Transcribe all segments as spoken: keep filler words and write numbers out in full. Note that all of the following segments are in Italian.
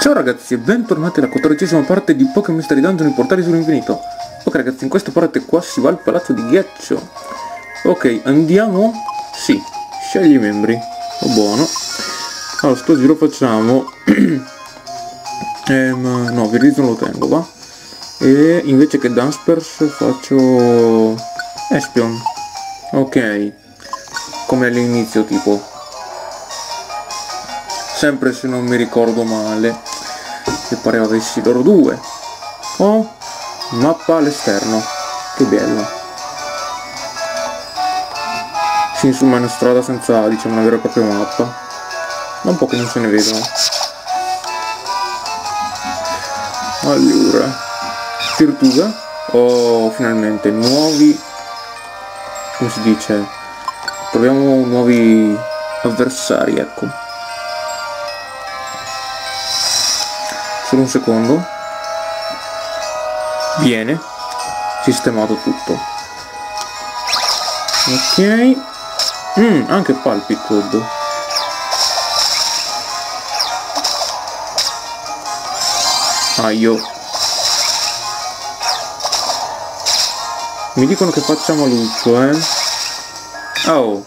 Ciao ragazzi e bentornati alla quattordicesima parte di Pokémon Mystery Dungeon, i portali sull'infinito. Ok ragazzi, in questa parte qua si va al palazzo di Ghiaccio. Ok, andiamo? Sì, scegli i membri. Oh, buono. Allora, sto giro facciamo... ehm, no, Viridian lo tengo, va? E invece che Dunsparce faccio... Espion. Ok. Come all'inizio tipo. Sempre se non mi ricordo male, che pareva avessi loro due. Oh, mappa all'esterno, che bello. Sì, insomma è una strada senza, diciamo, una vera e propria mappa. Da un po' che non se ne vedono. Allora, Tirtuga. Oh, finalmente, nuovi... come si dice? Troviamo nuovi avversari, ecco. Solo un secondo. Viene. Sistemato tutto. Ok. Mm, anche Palpitoad. Ah, io. Mi dicono che facciamo Luccio, eh. Oh.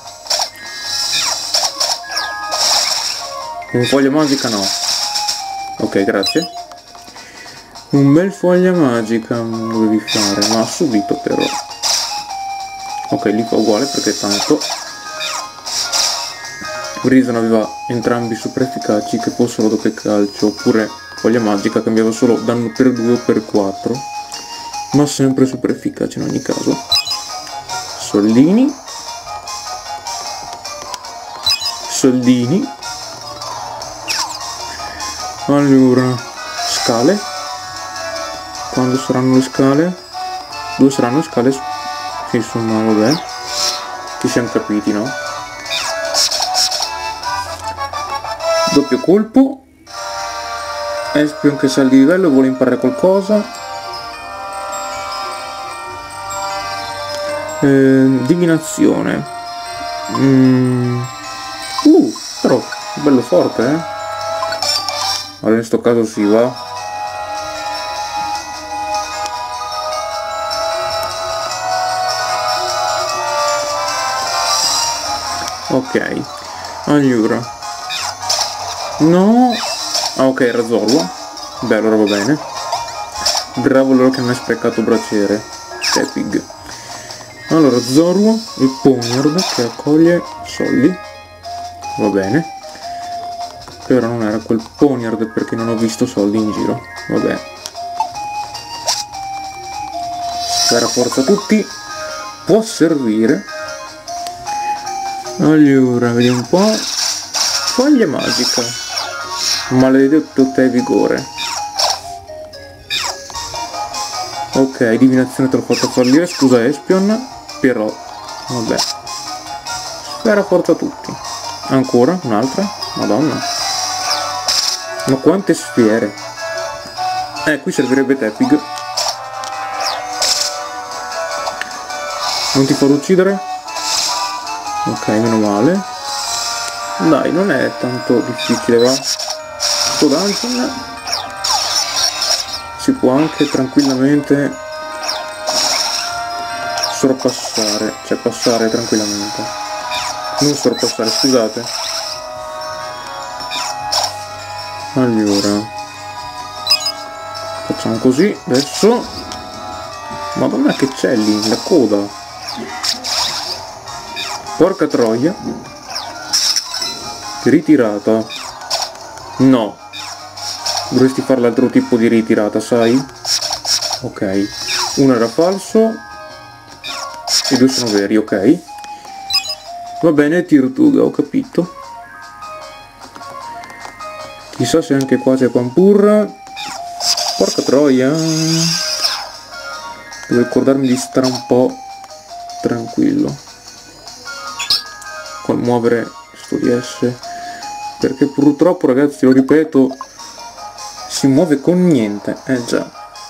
Un foglio magica no. Ok, grazie. Un bel foglia magica dovevi fare, ma subito però. Ok, lì fa uguale perché tanto Viridian aveva entrambi super efficaci, che fossero doppio calcio oppure foglia magica, cambiava solo danno per due o per quattro, ma sempre super efficace in ogni caso. Soldini. Soldini. Allora, scale. Quando saranno le scale? Due saranno scale. Sì, insomma, vabbè. Ci siamo capiti, no? Doppio colpo. Espion che sale di livello e vuole imparare qualcosa. Eh, divinazione. Mm. Uh, però, bello forte, eh? Allora in sto caso si va. Ok. Allora. No. Ah, ok, Razzorua. Bello, ora va bene. Bravo loro che non hai sprecato braciere. Tepig. Allora, Zorua e Poniard che accoglie soldi. Va bene. Però non era quel Poniard perché non ho visto soldi in giro. Vabbè. Sfera forza tutti. Può servire. Allora, vediamo un po'. Foglia magica. Maledetto te vigore. Ok, divinazione te l'ho fatta fallire. Scusa Espion. Però, vabbè. Sfera forza tutti. Ancora, un'altra. Madonna. Ma quante sfere! Eh, qui servirebbe Tepig. Non ti farò uccidere? Ok, meno male. Dai, non è tanto difficile, va? Sto dungeon si può anche tranquillamente sorpassare, cioè passare tranquillamente. Non sorpassare, scusate. Allora, facciamo così, adesso. Madonna che c'è lì, la coda. Porca troia. Ritirata. No. Dovresti fare l'altro tipo di ritirata, sai? Ok. Uno era falso e due sono veri, ok. Va bene, Tirtuga, ho capito. Chissà se anche qua c'è Pampurra. Porca troia. Devo ricordarmi di stare un po' tranquillo col muovere sto D S, perché purtroppo ragazzi, lo ripeto, si muove con niente. Eh già.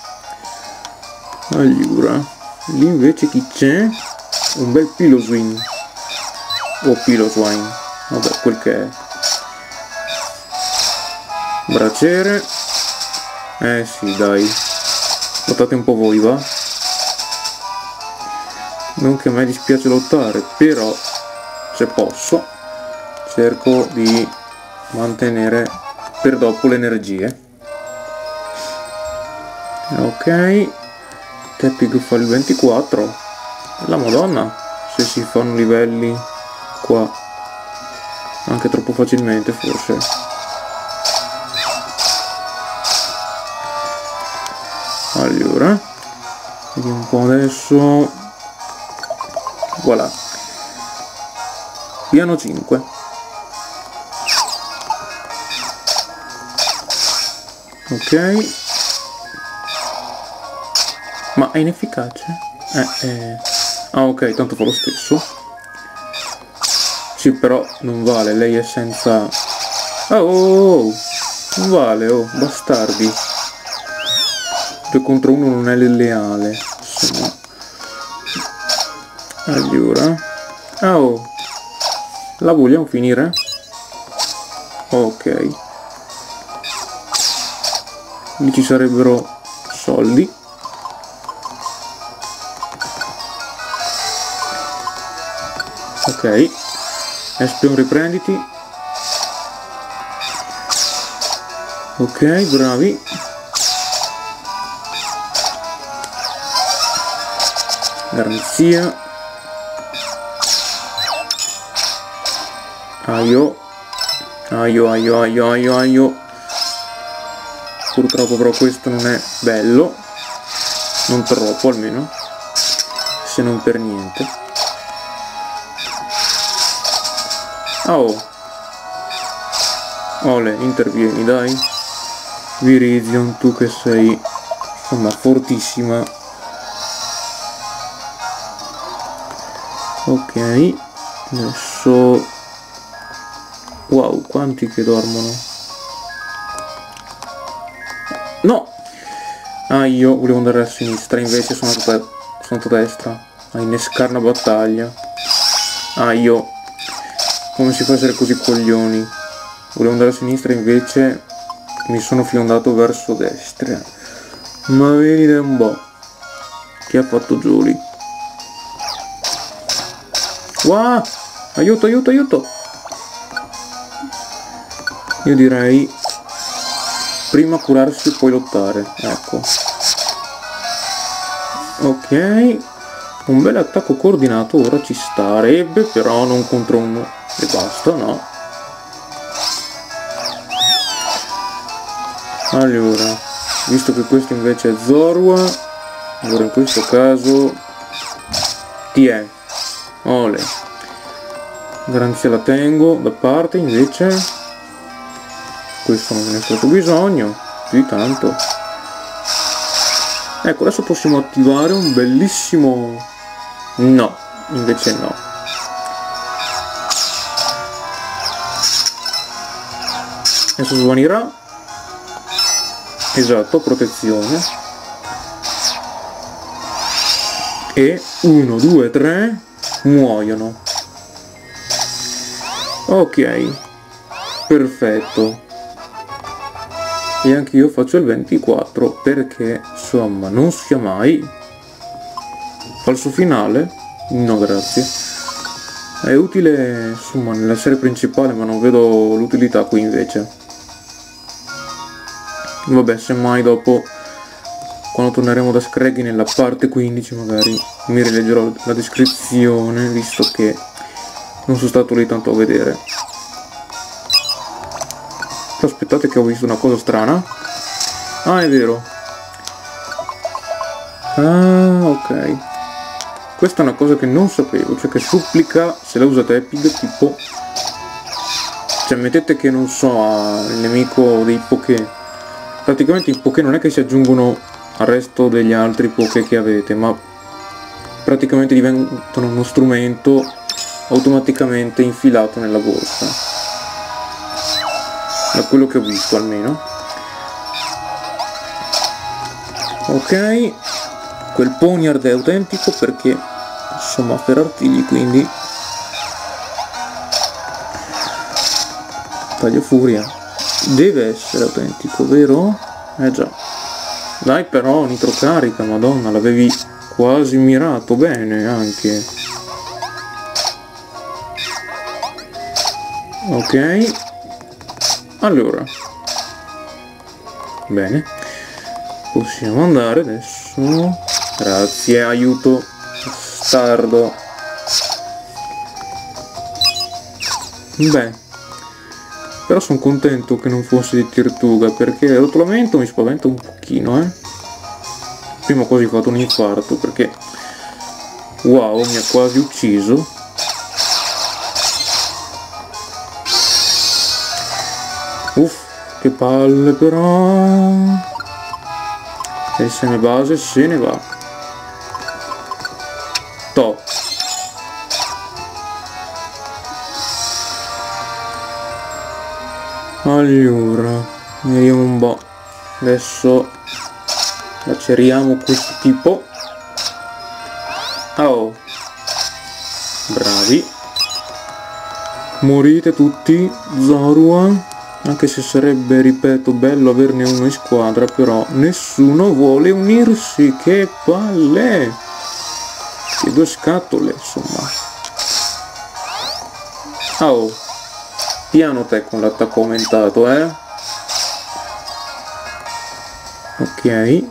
Allora, lì invece chi c'è? Un bel Piloswine. O Piloswine. Vabbè, quel che è. Braciere. Eh sì, dai. Lottate un po' voi, va? Non che a me dispiace lottare, però se posso cerco di mantenere per dopo le energie. Ok, Tepig fa il ventiquattro. La madonna, se si fanno livelli qua anche troppo facilmente forse. Allora, vediamo un po' adesso. Voilà, piano cinque. Ok, ma è inefficace? Eh, eh. Ah ok, tanto fa lo stesso. Sì, però non vale, lei è senza... Oh, oh, oh, non vale, oh, bastardi. due contro uno non è leale, insomma. Allora, oh, la vogliamo finire? Ok, lì ci sarebbero soldi. Ok, Espion, riprenditi. Ok, bravi. Garanzia. Aio. Aio, aio, aio, aio, aio. Purtroppo però questo non è bello. Non troppo almeno. Se non per niente. Oh. Ole, intervieni, dai. Virizion, tu che sei insomma fortissima. Ok, adesso... Wow, quanti che dormono. No! Ah, io volevo andare a sinistra, invece sono andato, sono andato a destra a innescare una battaglia. Ah, io... Come si fa a essere così coglioni? Volevo andare a sinistra, invece mi sono fiondato verso destra. Ma venite un po'. Che ha fatto Julie? Wow! Aiuto, aiuto, aiuto! Io direi prima curarsi e poi lottare, ecco. Ok, un bel attacco coordinato ora ci starebbe, però non contro uno e basta, no? Allora, visto che questo invece è Zorua, allora in questo caso ti è. Ole. Garanzia la tengo da parte, invece questo non ne è stato bisogno più di tanto. Ecco, adesso possiamo attivare un bellissimo... No, invece no. Adesso svanirà. Esatto, protezione. E uno, due, tre muoiono. Ok, perfetto. E anche io faccio il ventiquattro perché insomma non sia mai. Falso finale? No grazie. È utile insomma nella serie principale, ma non vedo l'utilità qui invece. Vabbè, semmai dopo, quando torneremo da Scraggy nella parte quindici, magari mi rileggerò la descrizione, visto che non sono stato lì tanto a vedere. Aspettate che ho visto una cosa strana. Ah, è vero. Ah, ok. Questa è una cosa che non sapevo, cioè che supplica, se la usa Tepig, tipo... Cioè mettete che non so, il nemico dei Poké. Praticamente i Poké non è che si aggiungono al resto degli altri Poké che avete, ma praticamente diventano uno strumento automaticamente infilato nella borsa. Da quello che ho visto almeno. Ok, quel Poniard è autentico perché insomma per artigli, quindi taglio furia. Deve essere autentico, vero? Eh già. Dai però, nitro carica, madonna, l'avevi quasi mirato bene anche. Ok. Allora. Bene. Possiamo andare adesso. Grazie, aiuto. Bastardo. Beh. Però sono contento che non fosse di Tirtuga, perché il rotolamento mi spaventa un pochino, eh. Prima quasi ho fatto un infarto, perché... Wow, mi ha quasi ucciso. Uff, che palle però... E se ne base se ne va. Top. Allora, vediamo un po'. Adesso laceriamo questo tipo. Oh, bravi. Morite tutti, Zorua. Anche se sarebbe, ripeto, bello averne uno in squadra, però nessuno vuole unirsi. Che palle! Che due scatole, insomma. Oh. Piano te con l'attacco aumentato, eh? Ok.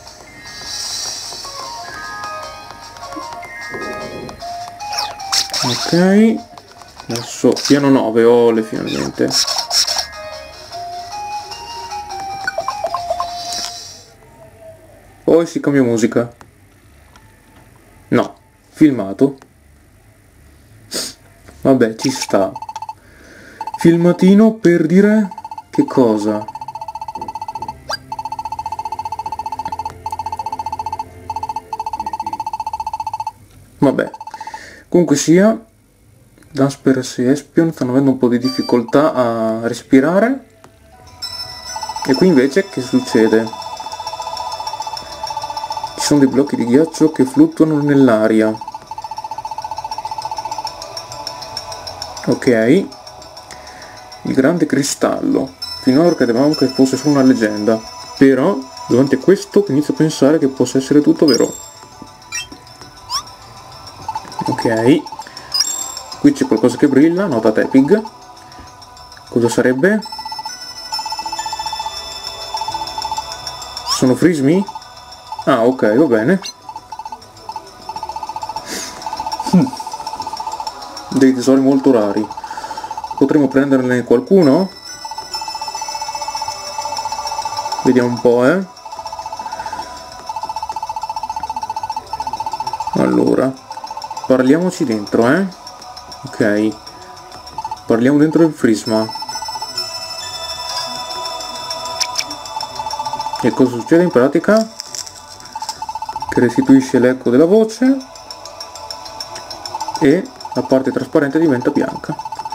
Ok. Adesso piano nove, ole finalmente. Poi si cambia musica. No, filmato. Vabbè, ci sta. Filmatino per dire che cosa? Vabbè, comunque sia, Dunsparce e Espion stanno avendo un po' di difficoltà a respirare. E qui invece che succede? Ci sono dei blocchi di ghiaccio che fluttuano nell'aria. Ok. Il grande cristallo. Finora credevamo che fosse solo una leggenda, però davanti a questo inizio a pensare che possa essere tutto vero. Ok, qui c'è qualcosa che brilla, nota Tepig. Cosa sarebbe? Sono frismi? Ah, ok, va bene. Dei tesori molto rari. Potremmo prenderne qualcuno? Vediamo un po', eh. Allora, parliamoci dentro, eh. Ok. Parliamo dentro il frisma. E cosa succede in pratica? Che restituisce l'eco della voce e la parte trasparente diventa bianca.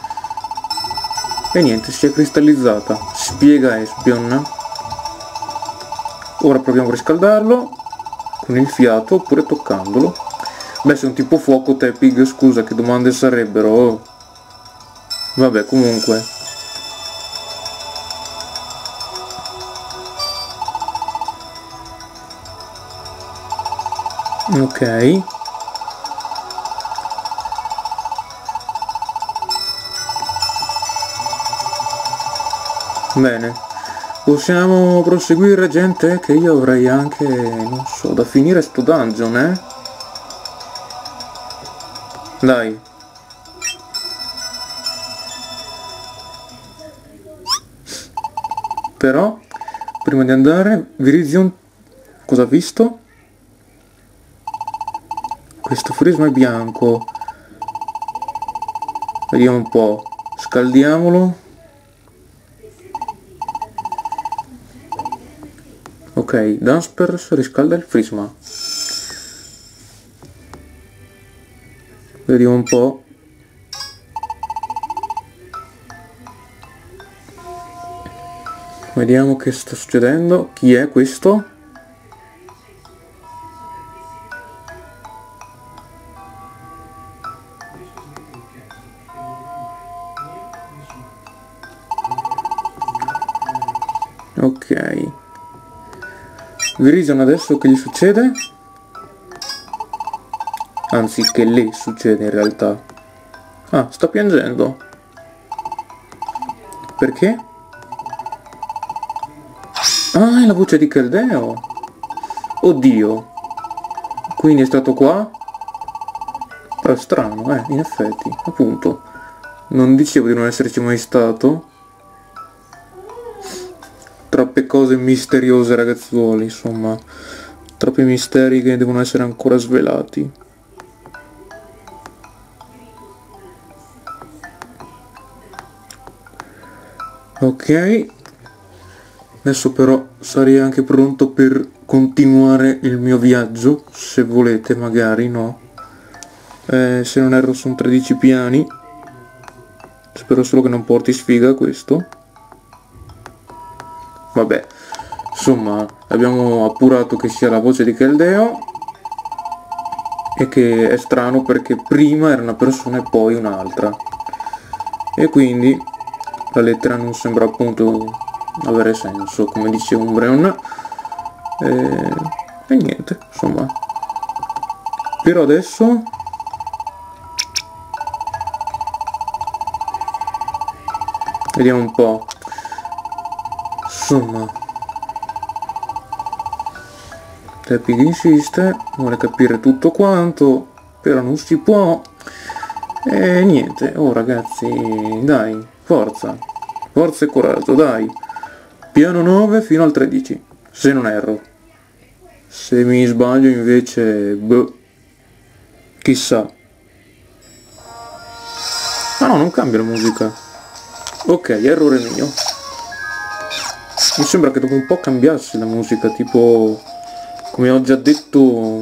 E niente, si è cristallizzata. Spiega Espion. Ora proviamo a riscaldarlo con il fiato oppure toccandolo. Beh, sei un tipo fuoco Tepig, scusa, che domande sarebbero? Vabbè, comunque. Ok. Bene, possiamo proseguire, gente, che io avrei anche, non so, da finire sto dungeon, eh? Dai. Però, prima di andare, Virizion, cosa ha visto? Questo frisma è bianco. Vediamo un po', scaldiamolo. Ok, Dunsparce riscalda il frisma. Vediamo un po'. Vediamo che sta succedendo. Chi è questo? Ok. Verizon adesso che gli succede? Anzi, che le succede in realtà. Ah, sta piangendo. Perché? Ah, è la voce di Keldeo. Oddio. Quindi è stato qua? Però è strano, eh, in effetti, appunto. Non dicevo di non esserci mai stato. Troppe cose misteriose, ragazzuoli, insomma. Troppi misteri che devono essere ancora svelati. Ok. Adesso però sarei anche pronto per continuare il mio viaggio, se volete magari, no? Eh, se non erro sono tredici piani. Spero solo che non porti sfiga questo. Vabbè, insomma, abbiamo appurato che sia la voce di Keldeo e che è strano perché prima era una persona e poi un'altra. E quindi la lettera non sembra appunto avere senso, come dice Umbreon. E, e niente, insomma. Però adesso... vediamo un po'. Insomma, Tepig insiste, vuole capire tutto quanto, però non si può. E niente, oh ragazzi, dai, forza, forza e coraggio, dai. Piano nove fino al tredici, se non erro. Se mi sbaglio invece, boh, chissà. Ah no, non cambia la musica. Ok, errore mio. Mi sembra che dopo un po' cambiasse la musica, tipo, come ho già detto,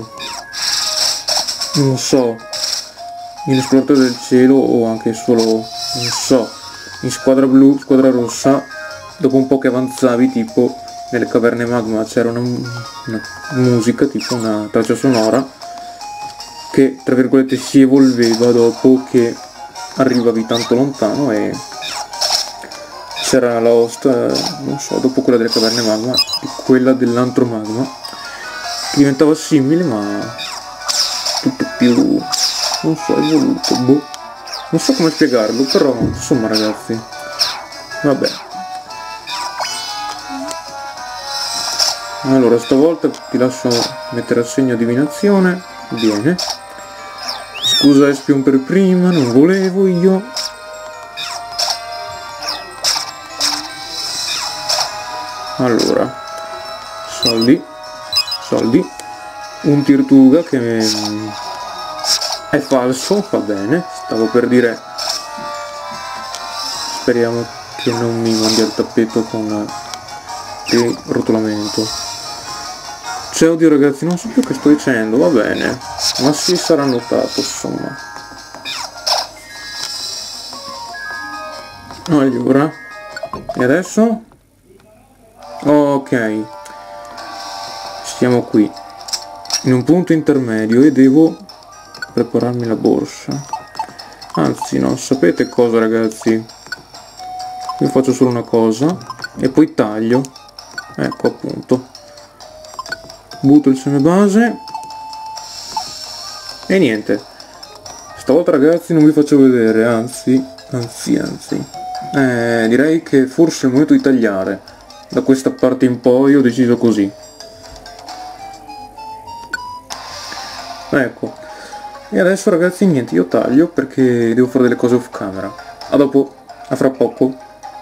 non so, in Esploratore del Cielo o anche solo, non so, in Squadra Blu, Squadra Rossa, dopo un po' che avanzavi, tipo, nelle caverne magma c'era una, una musica, tipo una traccia sonora, che, tra virgolette, si evolveva dopo che arrivavi tanto lontano e... c'era la host, non so, dopo quella delle caverne magma e quella dell'antro magma, che diventava simile ma tutto più, non so, evoluto, boh. Non so come spiegarlo, però insomma ragazzi, vabbè. Allora stavolta ti lascio mettere a segno divinazione, bene. Scusa Espion per prima, non volevo io. Allora, soldi, soldi, un Tirtuga che è falso, va bene, stavo per dire, speriamo che non mi mandi al tappeto con il rotolamento. Cioè, oddio ragazzi, non so più che sto dicendo, va bene, ma si sarà notato, insomma. Allora, e adesso? Ok, siamo qui in un punto intermedio e devo prepararmi la borsa. Anzi no, sapete cosa ragazzi, io faccio solo una cosa e poi taglio, ecco appunto, butto il seme base e niente. Stavolta ragazzi non vi faccio vedere, anzi anzi anzi eh, direi che forse è il momento di tagliare. Da questa parte in poi ho deciso così. Ecco. E adesso ragazzi niente, io taglio perché devo fare delle cose off camera. A dopo, a fra poco.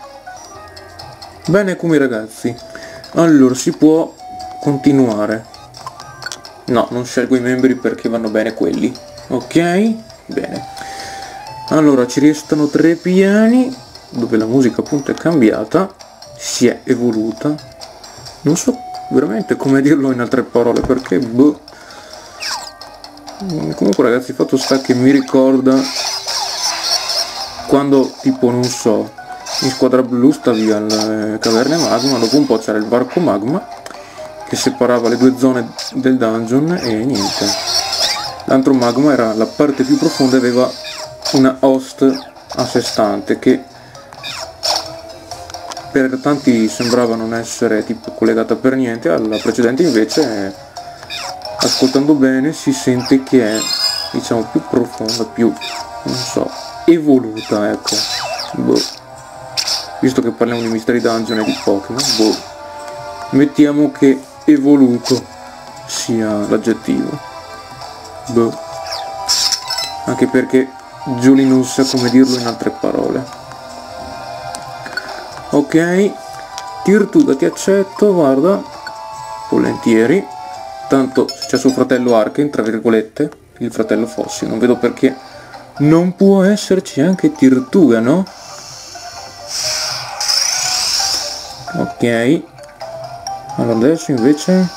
Bene come ragazzi. Allora si può continuare. No, non scelgo i membri perché vanno bene quelli. Ok? Bene. Allora ci restano tre piani dove la musica appunto è cambiata. Si è evoluta, non so veramente come dirlo in altre parole perché boh. Comunque ragazzi, il fatto sta che mi ricorda quando tipo non so in Squadra Blu stavi alle caverne magma, dopo un po' c'era il varco magma che separava le due zone del dungeon e niente, l'antro magma era la parte più profonda e aveva una host a sé stante che per tanti sembrava non essere tipo collegata per niente alla precedente, invece ascoltando bene si sente che è, diciamo, più profonda, più, non so, evoluta, ecco. Boh. Visto che parliamo di Mystery Dungeon e di Pokémon, boh, mettiamo che evoluto sia l'aggettivo. Boh. Anche perché Giulia non sa come dirlo in altre parole. Ok, Tirtuga ti accetto, guarda, volentieri. Tanto c'è suo fratello Arken, tra virgolette, il fratello Fossi, non vedo perché non può esserci anche Tirtuga, no? Ok, allora adesso invece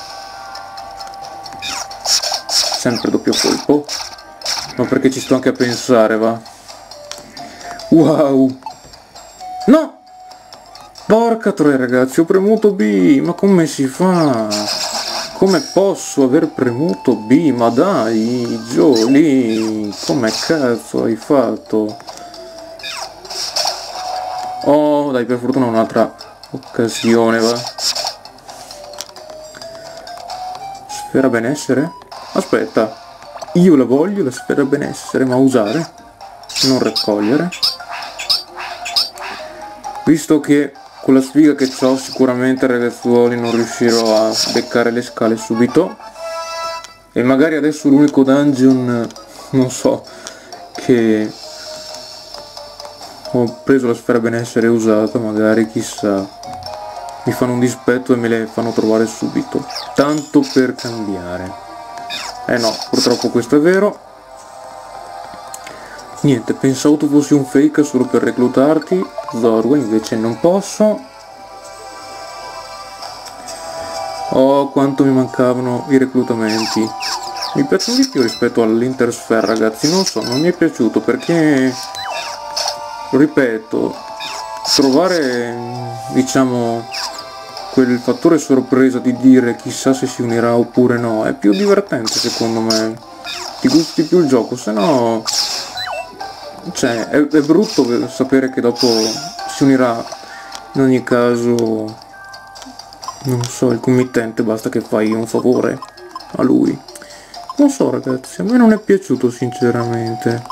sempre doppio colpo, ma perché ci sto anche a pensare, va. Wow, no, porca troia ragazzi, ho premuto B, ma come si fa? Come posso aver premuto B? Ma dai, Jolie, come cazzo hai fatto? Oh, dai, per fortuna un'altra occasione, va. Sfera benessere? Aspetta, io la voglio la sfera benessere, ma usare, non raccogliere. Visto che con la sfiga che ho sicuramente ragazzuoli non riuscirò a beccare le scale subito, e magari adesso l'unico dungeon, non so, che ho preso la sfera benessere usata, magari chissà mi fanno un dispetto e me le fanno trovare subito, tanto per cambiare. Eh no, purtroppo questo è vero. Niente, pensavo tu fossi un fake solo per reclutarti, Zorua, invece non posso. Oh, quanto mi mancavano i reclutamenti. Mi piacciono di più rispetto all'Intersphere, ragazzi, non so, non mi è piaciuto perché, ripeto, trovare, diciamo, quel fattore sorpresa di dire chissà se si unirà oppure no è più divertente secondo me, ti gusti più il gioco, se no, cioè, è, è brutto sapere che dopo si unirà in ogni caso, non so, il committente, basta che fai un favore a lui. Non so ragazzi, a me non è piaciuto sinceramente,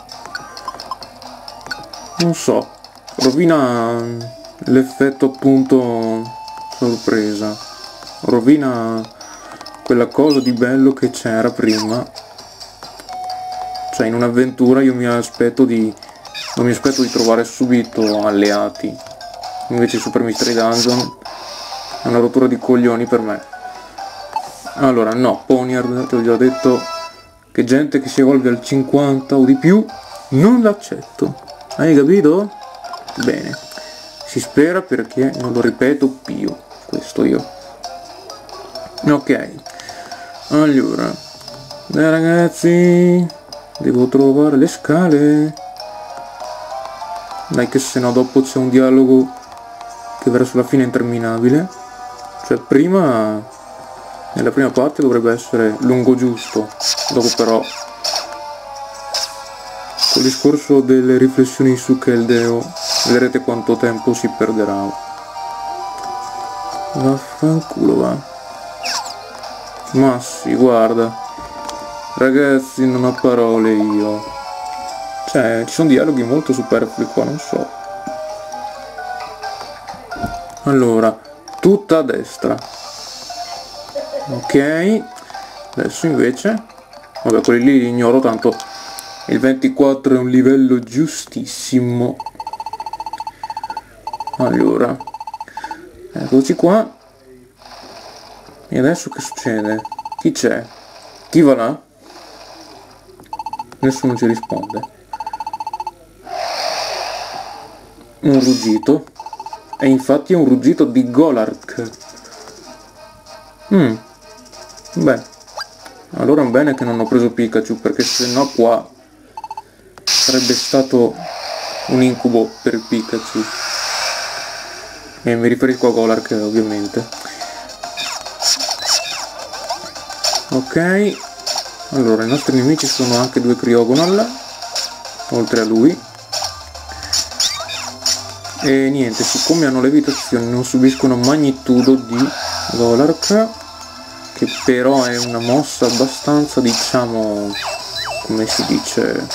non so, rovina l'effetto appunto sorpresa, rovina quella cosa di bello che c'era prima. Cioè in un'avventura io mi aspetto di non mi aspetto di trovare subito alleati, invece Super Mystery Dungeon è una rottura di coglioni per me. Allora no, Poniard, te l'ho già detto che gente che si evolve al cinquanta o di più non l'accetto, hai capito? Bene, si spera, perché non lo ripeto più questo io. Ok, allora, dai ragazzi, devo trovare le scale, dai che se no dopo c'è un dialogo che verso la fine è interminabile. Cioè prima, nella prima parte dovrebbe essere lungo giusto, dopo però col discorso delle riflessioni su Keldeo vedrete quanto tempo si perderà. Vaffanculo va. Ma sì, guarda ragazzi, non ho parole io, cioè ci sono dialoghi molto superflui qua, non so. Allora, tutta a destra, ok, adesso invece, vabbè quelli lì li ignoro, tanto il ventiquattro è un livello giustissimo. Allora, eccoci qua, e adesso che succede? Chi c'è? Chi va là? Nessuno ci risponde. Un ruggito, e infatti è un ruggito di Golark. Mm. Beh, allora è bene che non ho preso Pikachu, perché sennò qua sarebbe stato un incubo per Pikachu. E mi riferisco a Golark ovviamente. Ok, allora i nostri nemici sono anche due Cryogonal oltre a lui, E niente, siccome hanno levitazione non subiscono magnitudo di Golark, che però è una mossa abbastanza, diciamo, come si dice,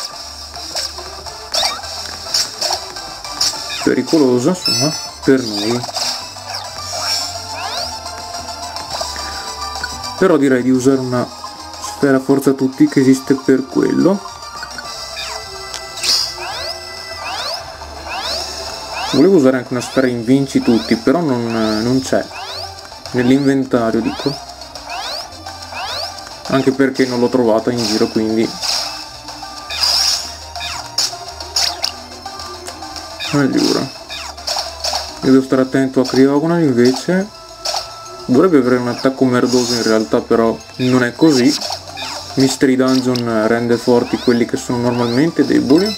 pericolosa, insomma, per noi. Però direi di usare una sfera forza tutti che esiste per quello. Volevo usare anche una sfera invinci tutti, però non, non c'è nell'inventario, dico, anche perché non l'ho trovata in giro, quindi allora io devo stare attento a Cryogonal. Invece dovrebbe avere un attacco merdoso, in realtà però non è così. Mystery Dungeon rende forti quelli che sono normalmente deboli.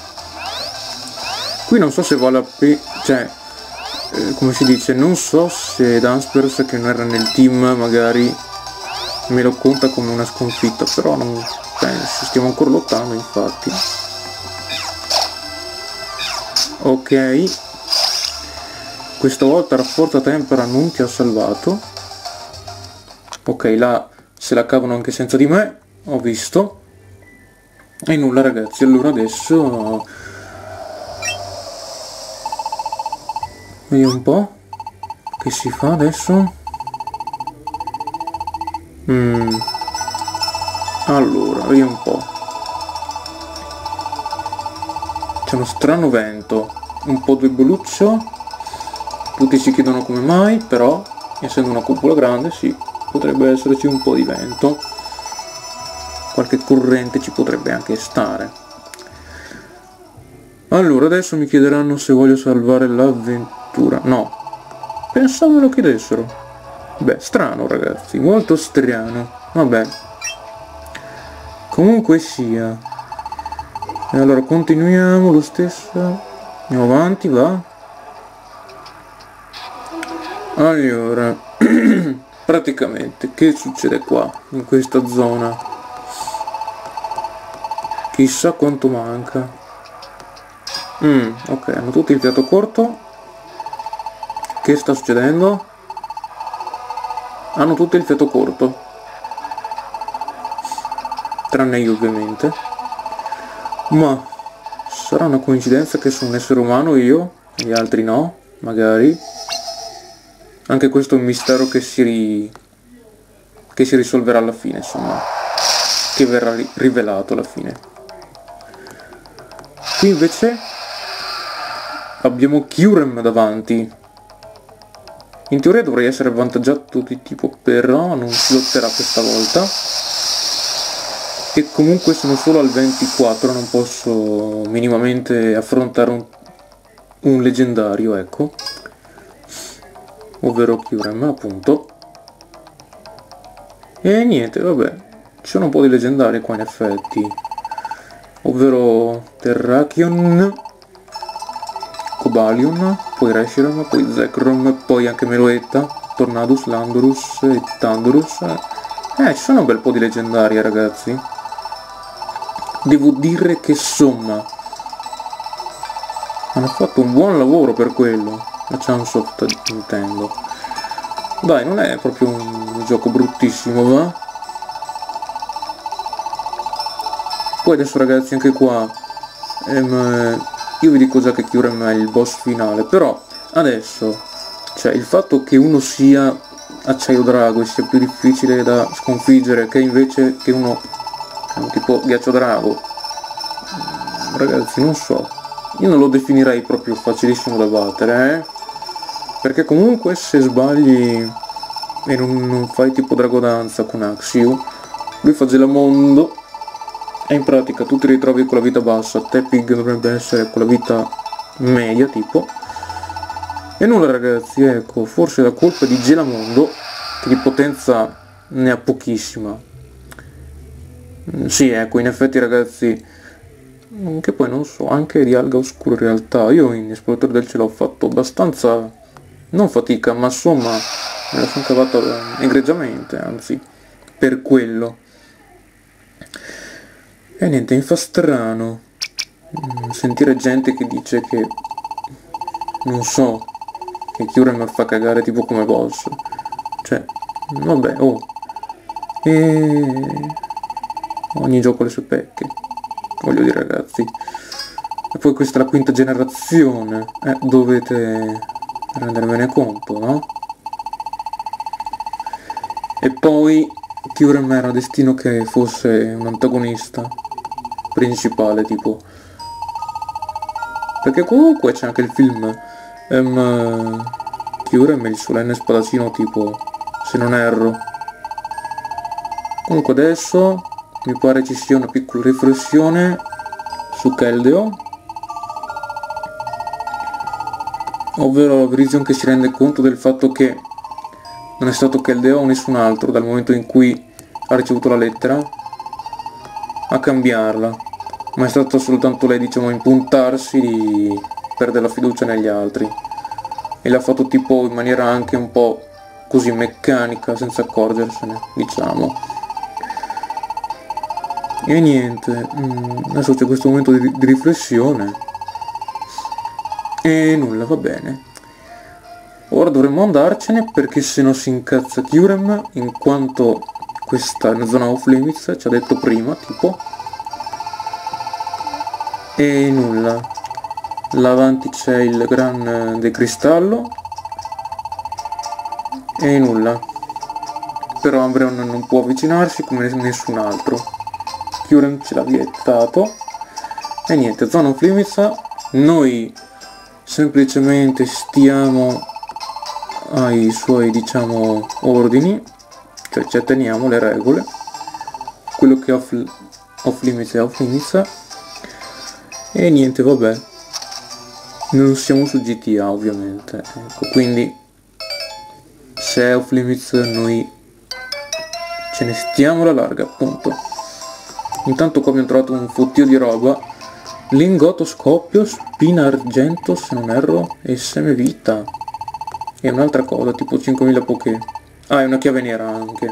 Qui non so se vale la pena, cioè, eh, come si dice, non so se Dunsparce, che non era nel team, magari me lo conta come una sconfitta, però non penso, stiamo ancora lottando infatti. Ok, questa volta Rafforza Tempera non ti ha salvato. Ok, là se la cavano anche senza di me, ho visto. E nulla ragazzi, allora adesso vediamo un po' che si fa adesso. Mm. Allora, vediamo un po'. C'è uno strano vento, un po' deboluccio. Tutti si chiedono come mai, però essendo una cupola grande sì, potrebbe esserci un po' di vento. Qualche corrente ci potrebbe anche stare. Allora, adesso mi chiederanno se voglio salvare l'avventura. No, pensavo me lo chiedessero. Beh, strano ragazzi, molto strano. Vabbè, comunque sia. E allora continuiamo lo stesso. Andiamo avanti, va. Allora, praticamente che succede qua in questa zona? Chissà quanto manca. Mm, ok, hanno tutti il fiato corto. Che sta succedendo? Hanno tutti il fiato corto, tranne io ovviamente. Ma sarà una coincidenza che sono un essere umano io, gli altri no, magari. Anche questo è un mistero che si, ri... che si risolverà alla fine, insomma, che verrà ri rivelato alla fine. Qui invece abbiamo Kyurem davanti. In teoria dovrei essere avvantaggiato di tipo, però non si lotterà questa volta. E comunque sono solo al ventiquattro, non posso minimamente affrontare un, un leggendario, ecco. Ovvero Kyurem, appunto. E niente, vabbè. Ci sono un po' di leggendari qua in effetti. Ovvero Terrakion, Cobalion, poi Reshiram, poi Zekrom, poi anche Meloetta, Tornadus, Landorus e Tandorus. Eh, ci sono un bel po' di leggendari ragazzi. Devo dire che insomma hanno fatto un buon lavoro per quello, la Chunsoft intendo. Dai, non è proprio un gioco bruttissimo, va? Poi adesso ragazzi anche qua ehm, io vi dico già che Kyurem è il boss finale, però adesso, cioè il fatto che uno sia acciaio drago e sia più difficile da sconfiggere che invece che uno è un tipo ghiaccio drago, ragazzi non so, io non lo definirei proprio facilissimo da battere, eh? Perché comunque se sbagli e non, non fai tipo dragodanza con Axiu, lui fa Gelamondo e in pratica tu ti ritrovi con la vita bassa. Tepig dovrebbe essere con la vita media tipo. E nulla ragazzi, ecco, forse la colpa di Gelamondo, che di potenza ne ha pochissima. Sì, ecco, in effetti ragazzi, che poi non so, anche di Alga Oscura in realtà, io in Esploratore del Cielo ho fatto abbastanza, non fatica, ma insomma, me la sono cavata egregiamente, anzi, per quello. E niente, mi fa strano sentire gente che dice che non so, che Kyurem fa cagare tipo come boss. Cioè, vabbè, oh. E... ogni gioco ha le sue pecche, voglio dire, ragazzi. E poi questa è la quinta generazione, eh, dovete rendervene conto, no? E poi Kyurem era destino che fosse un antagonista principale, tipo. Perché comunque c'è anche il film um, Kyurem e il solenne spadaccino, tipo, se non erro. Comunque adesso mi pare ci sia una piccola riflessione su Keldeo, ovvero Virizion che si rende conto del fatto che non è stato Keldeo o nessun altro dal momento in cui ha ricevuto la lettera a cambiarla, ma è stata soltanto lei, diciamo, a impuntarsi di perdere la fiducia negli altri, e l'ha fatto tipo in maniera anche un po' così meccanica, senza accorgersene, diciamo. E niente, adesso c'è questo momento di, di riflessione e nulla, va bene. Ora dovremmo andarcene perché se no si incazza Kyurem, in quanto questa è una zona off limits, ci ha detto prima, tipo. E nulla, là avanti c'è il gran de cristallo e nulla. Però Umbreon non può avvicinarsi come nessun altro. Kyurem ce l'ha vietato. E niente, zona off limits, noi semplicemente stiamo ai suoi, diciamo, ordini, cioè ci atteniamo le regole, quello che è off, off limits è off limits, e niente, vabbè, non siamo su G T A ovviamente, ecco, quindi se è off limits noi ce ne stiamo alla larga, appunto. Intanto qua abbiamo trovato un fottio di roba, lingotto scoppio, spina argento se non erro, e semevita, e un'altra cosa tipo cinquemila poké. Ah, è una chiave nera anche.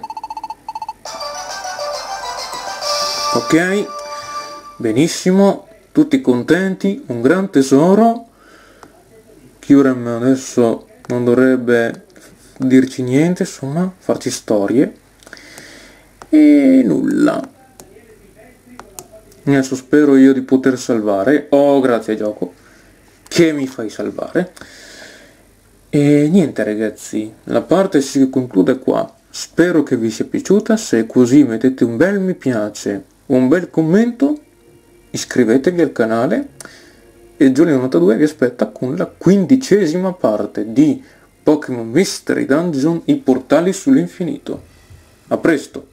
Ok, benissimo, tutti contenti, un gran tesoro. Kyurem adesso non dovrebbe dirci niente, insomma, farci storie. E nulla. Adesso spero io di poter salvare. Oh, grazie gioco che mi fai salvare. E niente ragazzi, la parte si conclude qua. Spero che vi sia piaciuta. Se è così mettete un bel mi piace, un bel commento, iscrivetevi al canale e Giulio novantadue vi aspetta con la quindicesima parte di Pokémon Mystery Dungeon, i portali sull'infinito. A presto!